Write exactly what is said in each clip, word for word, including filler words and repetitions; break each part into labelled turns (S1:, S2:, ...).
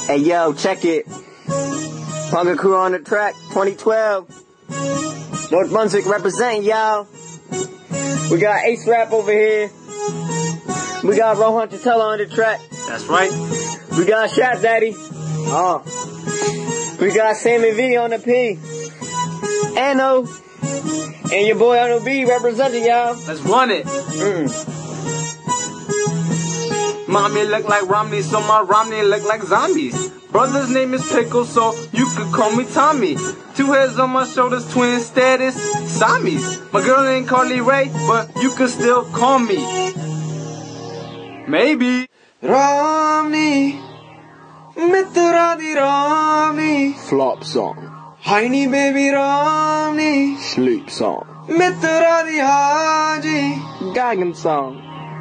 S1: Hey yo, check it. Panga Kruu on the track, twenty twelve. North Brunswick representing, y'all. We got Ace Rap over here. We got Rohan Chatella on the track.
S2: That's right.
S1: We got Shad Daddy. Oh. We got Sammy V on the P. Ano. And your boy Ono B representing, y'all.
S2: Let's run it.
S1: Mm.
S2: Mommy look like Romneey, so my Romneey look like zombies. Brother's name is Pickles, so you could call me Tommy. Two heads on my shoulders, twin status, Siamese. My girl ain't Carly Rae, but you could still call me. Maybe.
S3: Romneey, Mitran di Romneyyy.
S4: Flop song.
S3: Haini baby Romneey,
S4: Sleep song.
S3: Mitran di Haaaaaji.
S1: Gagan song.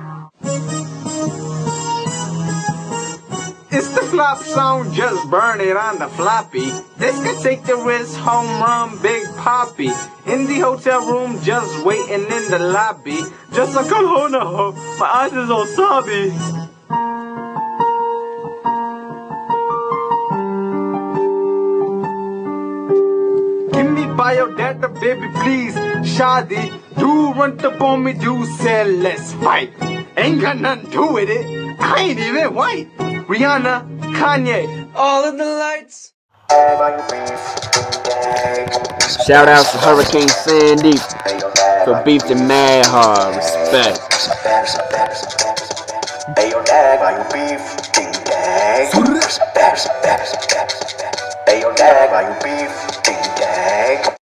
S2: It's the flop song, just burn it on the floppy. This could take the risk, home run, big Papi. In the hotel room, just waiting in the lobby. Just like Kal Ho Na Ho, my eyes is on sobby. Give me biodata, baby, please. Shaadi, do runt up on me, do say let's fight. Ain't got nothing to do with it. I ain't even white. Rihanna, Kanye,
S3: All of the lights.
S1: Shout out to Hurricane Sandy for beef the mad hard. Respect.
S5: Hey yo dag, why you beef? Ding dag. Respect, respect, respect. Hey yo dag, why you beef? Ding dag.